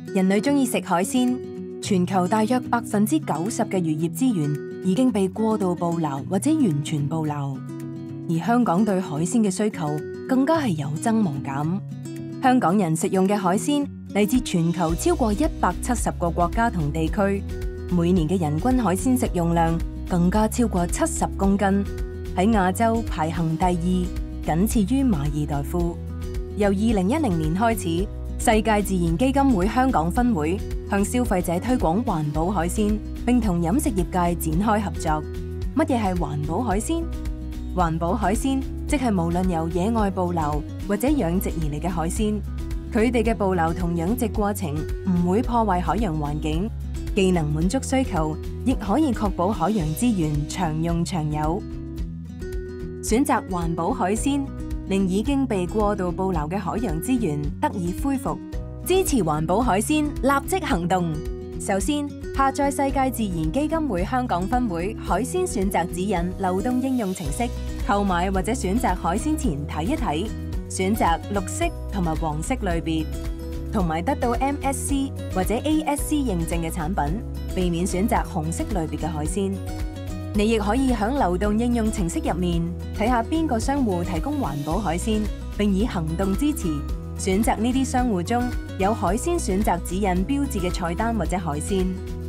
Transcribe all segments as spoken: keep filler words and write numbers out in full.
人類中意食海鮮，全球大約百分之九十嘅漁業資源已經被過度捕撈或者完全捕撈，而香港對海鮮嘅需求更加係有增無減。香港人食用嘅海鮮嚟自全球超過一百七十個國家同地區，每年嘅人均海鮮食用量更加超過七十公斤，喺亞洲排行第二，僅次於馬爾代夫。由二零一零年開始，世界自然基金會香港分會向消費者推廣環保海鮮，並同飲食業界展開合作。乜嘢係環保海鮮？環保海鮮即係無論由野外捕撈或者養殖而嚟嘅海鮮，佢哋嘅捕撈同養殖過程唔會破壞海洋環境，既能滿足需求，亦可以確保海洋資源長用長有。選擇環保海鮮，令已經被過度捕撈嘅海洋資源得以恢復。支持環保海鮮，立即行動！首先，下載世界自然基金會香港分會海鮮選擇指引流動應用程式，購買或者選擇海鮮前睇一睇，選擇綠色同埋黃色類別，同埋得到 M S C 或者 A S C 認證嘅產品，避免選擇紅色類別嘅海鮮。你亦可以喺流動應用程式入面睇下邊個商戶提供環保海鮮，並以行動支持，選擇呢啲商戶中有海鮮選擇指引標誌嘅菜單或者海鮮。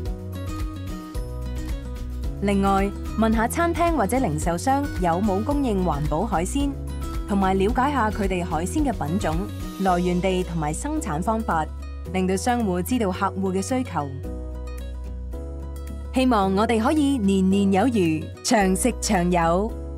另外，問下餐廳或者零售商有冇供應環保海鮮，同埋了解下佢哋海鮮嘅品種、來源地同埋生產方法，令到商戶知道客戶嘅需求。希望我哋可以年年有餘，長食長有。